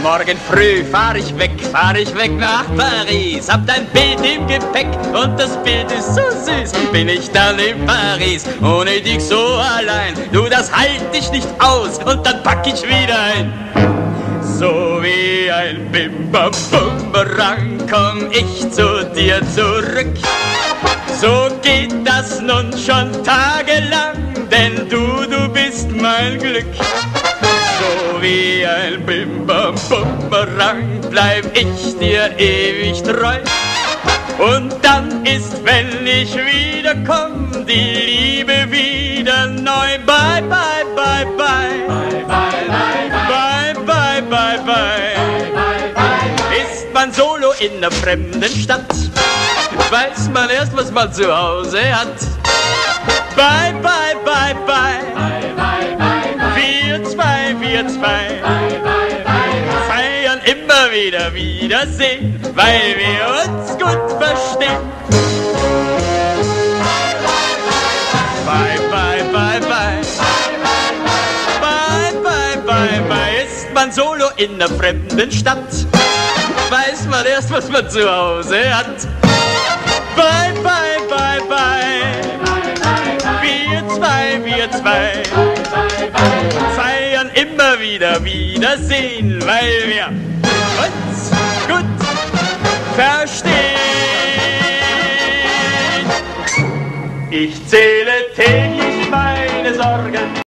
Morgen früh fahr ich weg nach Paris. Hab dein Bild im Gepäck und das Bild ist so süß. Bin ich dann in Paris, ohne dich so allein. Du, das halt ich nicht aus und dann pack ich wieder ein. So wie ein Bim-Bam-Bumerang komm ich zu dir zurück. So geht das nun schon tagelang, denn du bist mein Glück. So wie ein Bim-Bam-Bumerang bleib ich dir ewig treu. Und dann ist, wenn ich wiederkomm, die Liebe wieder neu. Bye, bye, bye, bye. Bye, bye, bye, bye. Bye, bye, bye, bye. Ist man solo in einer fremden Stadt, weiß man erst, was man zu Hause hat. Bye, bye, bye, bye. Wir zwei feiern immer wieder Wiedersehen, weil wir uns gut verstehen. Bye, bye, bye, bye. Bye, bye, bye, bye. Ist man solo in einer fremden Stadt, weiß man erst, was man zu Hause hat. Bye, bye, bye, bye. Wir zwei feiern immer wieder Wiedersehen, weil wir uns gut verstehen. Ich zähle täglich meine Sorgen